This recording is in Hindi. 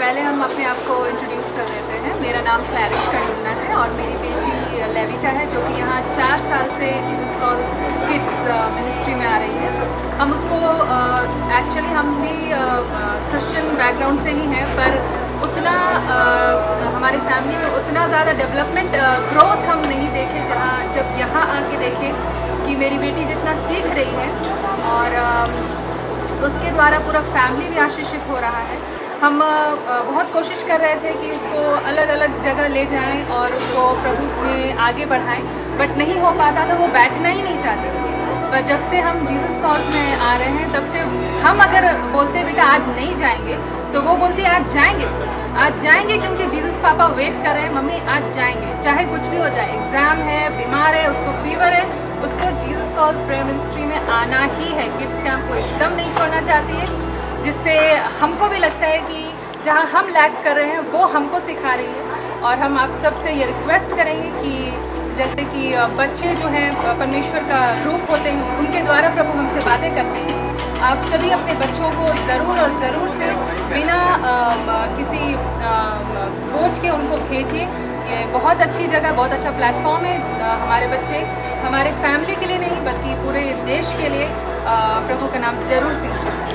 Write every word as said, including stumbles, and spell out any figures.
पहले हम अपने आप को इंट्रोड्यूस कर देते हैं। मेरा नाम क्लैरिश कंडुलना है और मेरी बेटी लेविटा है, जो कि यहाँ चार साल से जीसस कॉल्स किड्स मिनिस्ट्री में आ रही है। हम उसको एक्चुअली uh, हम भी क्रिश्चियन uh, बैकग्राउंड से ही हैं, पर उतना uh, हमारी फैमिली में उतना ज़्यादा डेवलपमेंट ग्रोथ हम नहीं देखे, जहाँ जब यहाँ आके देखे कि मेरी बेटी जितना सीख रही है और uh, उसके द्वारा पूरा फैमिली भी आशीषित हो रहा है। हम बहुत कोशिश कर रहे थे कि उसको अलग अलग जगह ले जाएं और उसको प्रभु में आगे बढ़ाएं, बट नहीं हो पाता था, वो बैठना ही नहीं चाहती थी। पर जब से हम जीसस कॉल्स में आ रहे हैं, तब से हम अगर बोलते बेटा आज नहीं जाएंगे, तो वो बोलती है आज जाएंगे, आज जाएंगे, क्योंकि जीसस पापा वेट कर रहे हैं, मम्मी आज जाएंगे, चाहे कुछ भी हो जाए, एग्ज़ाम है, बीमार है, उसको फीवर है, उसको जीसस कॉल्स प्रेयर मिनिस्ट्री में आना ही है। किड्स कैंप को एकदम नहीं छोड़ना चाहती है, जिससे हमको भी लगता है कि जहाँ हम लैक कर रहे हैं वो हमको सिखा रही है। और हम आप सब से ये रिक्वेस्ट करेंगे कि जैसे कि बच्चे जो हैं परमेश्वर का रूप होते हैं, उनके द्वारा प्रभु हमसे बातें करते हैं। आप सभी अपने बच्चों को ज़रूर और ज़रूर से बिना आ, किसी बोझ के उनको भेजिए। ये बहुत अच्छी जगह, बहुत अच्छा प्लेटफॉर्म है। आ, हमारे बच्चे हमारे फैमिली के लिए नहीं, बल्कि पूरे देश के लिए आ, प्रभु का नाम ज़रूर सीखें।